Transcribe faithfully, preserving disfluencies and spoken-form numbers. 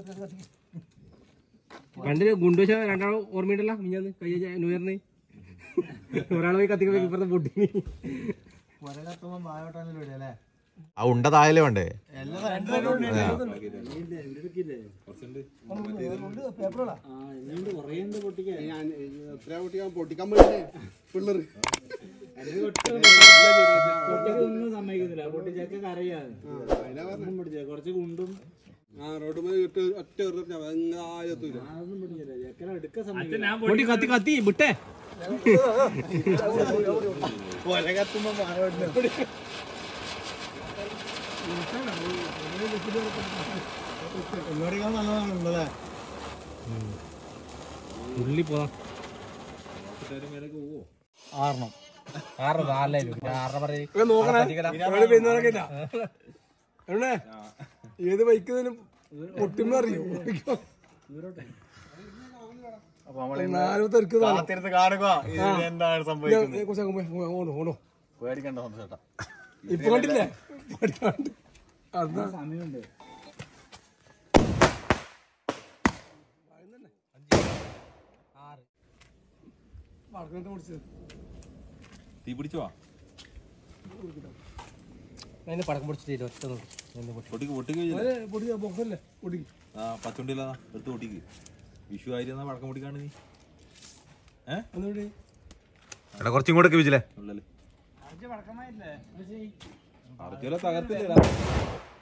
പണ്ട് ഗുണ്ടുവശ രണ്ടാളും ഓർമ്മയുണ്ടല്ലോ മിഞ്ഞാന്ന് കഴിഞ്ഞ ന്യൂ ഇയറിന് ഒരാൾ പോയി കത്തിക്ക് ഇപ്പുറത്തെ പൊട്ടി ആ ഉണ്ട താഴെ വേണ്ടേ പൊട്ടിക്കാൻ പോയിട്ടേ പിള്ളേര് ഒന്നും സമ്മതിക്കുന്നില്ല പൊട്ടിച്ചൊക്കെ കരയാണ് കുറച്ച് കുണ്ടും ആ റോഡ് ഒറ്റ പൊട്ടി കത്തി കത്തി വിട്ടേ ഉള്ളി പോവാം ആറണം ആറ് നാലായിരം ആറര പറയും ഏത് ബൈക്കുന്നതിനും പൊട്ടുമ്പോ അറിയോ എന്താണ് സംഭവിക്കുന്നത് ഇപ്പൊ കണ്ടില്ലേ സമയമുണ്ട് തീ പിടിച്ചോ അതിന് പടക്കം പിടിച്ചിട്ട് ഒറ്റ പൊട്ടിക്ക് പൊട്ടിക്ക് ആ പച്ചുണ്ടില്ല എടുത്ത് പൊട്ടിക്ക് വിഷു ആയിരുന്ന പടക്കം പൊട്ടിക്കാണ് നീ ഏഹ് കുറച്ചും ഇങ്ങോട്ടൊക്കെ വിജില്ലേ ഉള്ളല്ലേ അർജുല തകർത്തില്ല